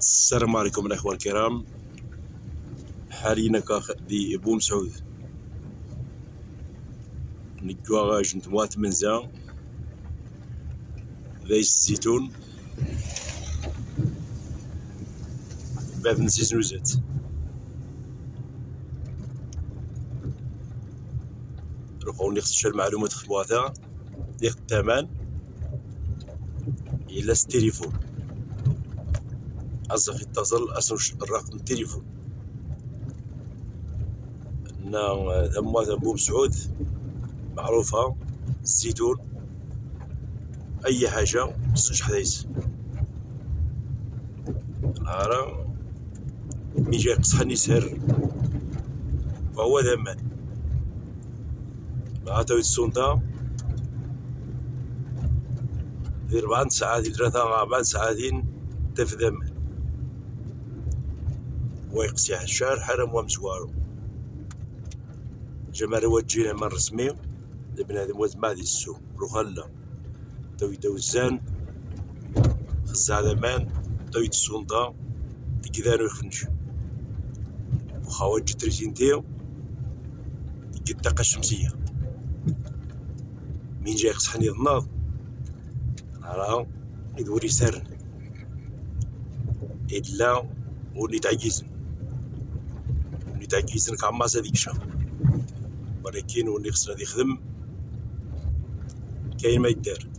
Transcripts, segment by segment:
السلام عليكم الاخوه الكرام. حاليا دي بوم سعود نكوا جنت موات منزا ليس زيتون باب نسيت نوزات روحو نخص المعلومات في المواتا ديال الثمن الى التليفون أصدق اتصل أصل الرقم التليفون أن ثمات بوم سعود معروفة الزيتون أي حاجة مصنش حدايس نهارا مين جاي يقصحني سهر فهو ذمان مع تاويت السونطة دير 4 ساعات 4 ساعات تف ذمان ويقصي الشهر حرم ومسوارو جمع روجينا من رسمي لبنادم وزمع دي السوق روخلا توي دوزان خزع ذمان توي السونطة تكذانو يخفنش وخاوات جتريسينتيو تكي الطاقة الشمسية مين جاي يقصحني الناض نهارا يدوري سرن إلا وني تعجيزن كعماس هذيك الشهر ولكن وني خصنا غادي يخدم كاين ما يدار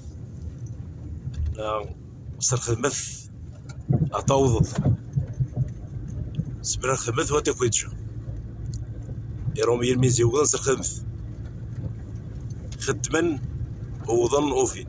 لا وصل خدمت أطوض سبرا خدمت وتكويتشا يروم يرميزي وغن صر خدمت خدمن وظن أوفين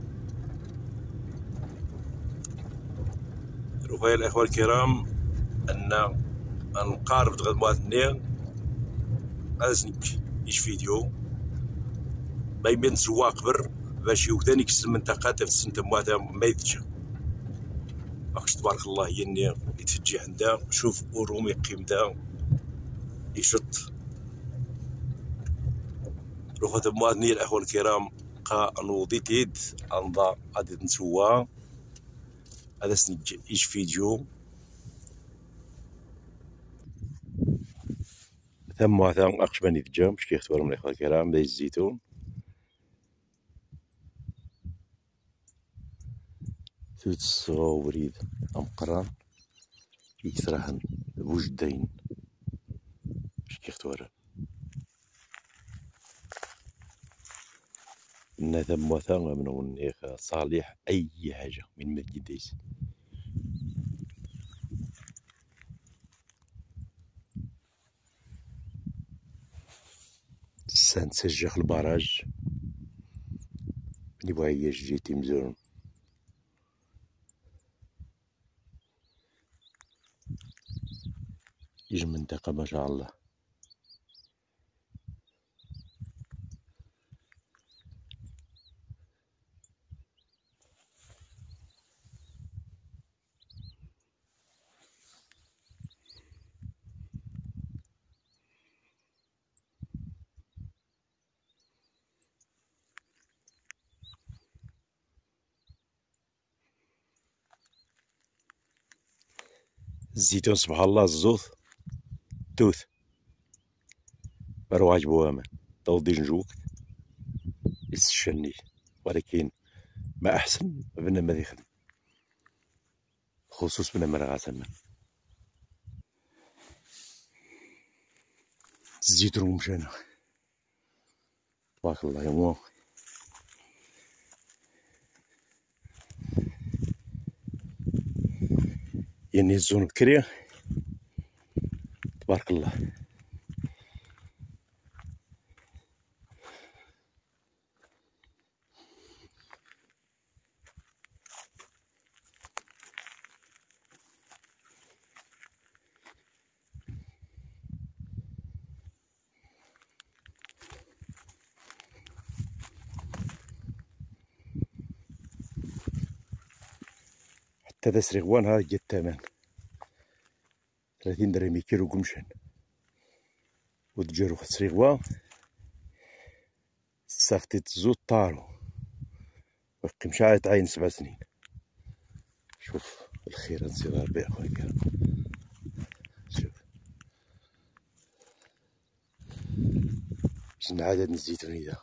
روحي الأخوة الكرام أن نقارب تغدموات النيل أزنك إيش فيديو ما يبين سوا قبر باش يوكداني كس المنطقة تفسن تمواتا ما يتجا أخش تبارك الله يني يتفجي عندها شوف وروم يقيم دا يشط روحو تموات النيل الأخوة الكرام قا نوضي تيد أنضا غادي نسوا هذا سنج إيش فيديو ثم أقشبني تجا مش كيختبروا من الأخوة الكرام بين الزيتون ثوت الصغا وبريد أمقران يكثرهن بوجدين مش كيختبروا إن ثم من ونيخ صالح أي حاجة من مديديس سنسجخ البراج اللي بغا جيتي مزون يجي منطقة ما شاء الله الزيتون سبحان الله الزوث توث مروعج بوامان توضي نجوك يسشني ولكن ما أحسن بنا ما يخدم خصوص بنا ما رغاسنا الزيتون ومشانا تبارك الله يمو يعني الزون بكري تبارك الله حتى ذا سريغوان ها جا الثمن 30 درهم كيلو قمشان وتجارو سريغوان ساختي تزود طارو وقيمشا تعاين 7 سنين. شوف بالخير نصير للبيع خويا الكرام. شوف شنو عدد الزيتون هذا.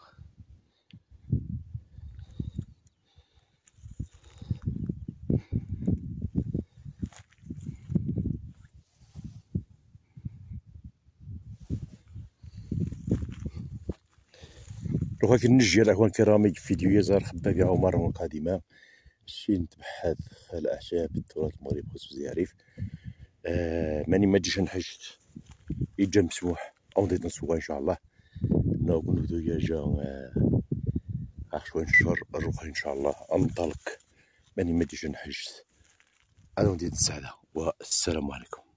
روحا كنجي الاخوان الكرام في فيديو يزار خباقة او مرة قادمة شي نتبحث في الاعشاب التراث المغربي بخصوص الزياريف. ماني ما تجيش نحشت يجا مسموح او نزيد نسوق ان شاء الله نكون دجاجة شوي نشر نروح ان شاء الله انطلق. ماني ما تجيش نحشت انا ندير نساعدها. والسلام عليكم.